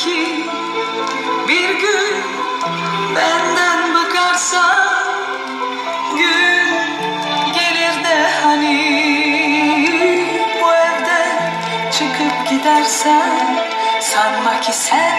ki bir gün benden bakarsan, gün gelir de hani bu evden çıkıp gidersen, sanma ki sen